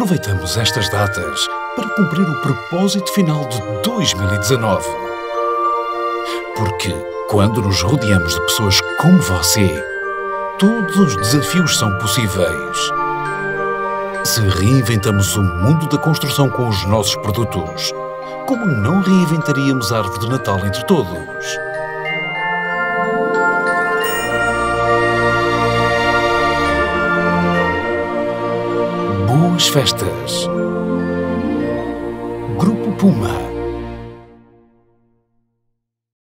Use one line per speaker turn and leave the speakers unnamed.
Aproveitamos estas datas para cumprir o propósito final de 2019. Porque, quando nos rodeamos de pessoas como você, todos os desafios são possíveis. Se reinventamos o mundo da construção com os nossos produtos, como não reinventaríamos a árvore de Natal entre todos? Boas festas. Grupo Puma.